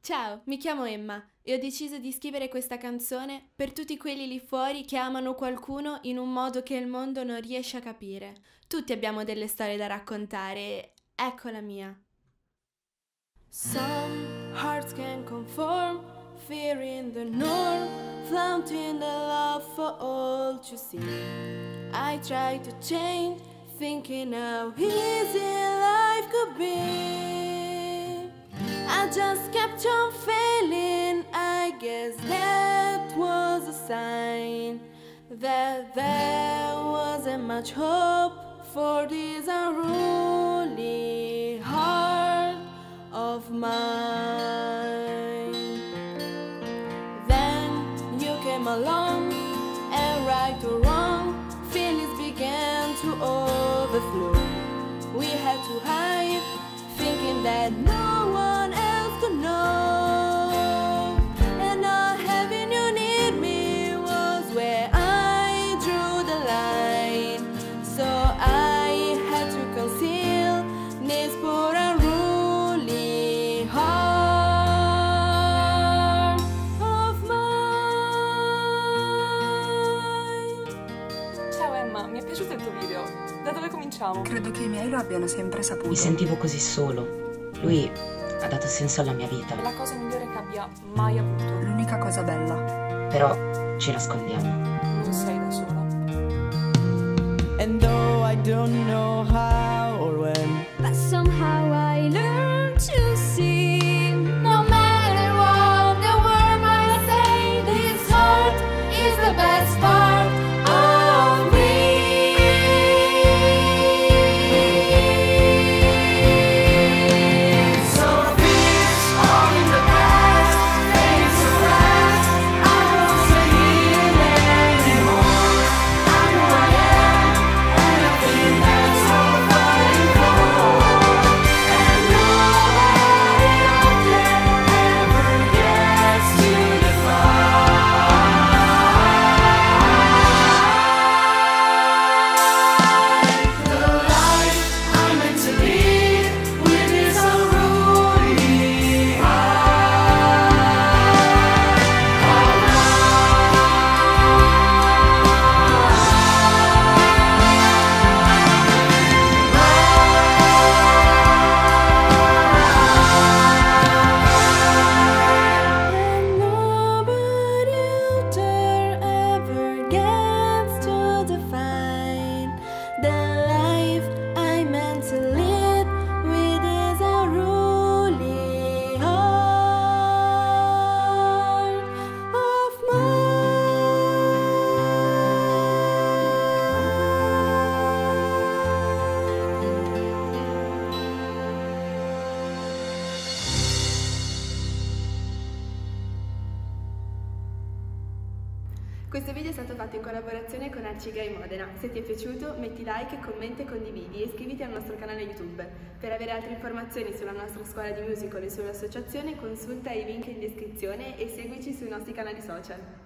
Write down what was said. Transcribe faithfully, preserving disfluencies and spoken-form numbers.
Ciao, mi chiamo Emma e ho deciso di scrivere questa canzone per tutti quelli lì fuori che amano qualcuno in un modo che il mondo non riesce a capire. Tutti abbiamo delle storie da raccontare e ecco la mia. Some hearts can conform, fearing the norm, flaunting the love for all to see. I try to change, thinking how easy life could be. I just kept on failing, I guess that was a sign that there wasn't much hope for this unruly heart of mine. Then you came along, and right or wrong, feelings began to overflow. We had to hide, thinking that no one else could know. And not having you need me was where I drew the line. So I had to conceal this poor unruly heart of mine. Ciao Emma, mi è piaciuto il tuo video. Da dove cominciamo? Credo che i miei lo abbiano sempre saputo. Mi sentivo così solo. Lui ha dato senso alla mia vita. È la cosa migliore che abbia mai avuto. L'unica cosa bella. Però ci nascondiamo. Non sei da sola. And though I don't know how or when, but somehow I learned to see. No matter what the world might say, this heart is the best part of me. Questo video è stato fatto in collaborazione con Arcigay Modena. Se ti è piaciuto metti like, commenta e condividi e iscriviti al nostro canale YouTube. Per avere altre informazioni sulla nostra scuola di musical e sull'associazione consulta i link in descrizione e seguici sui nostri canali social.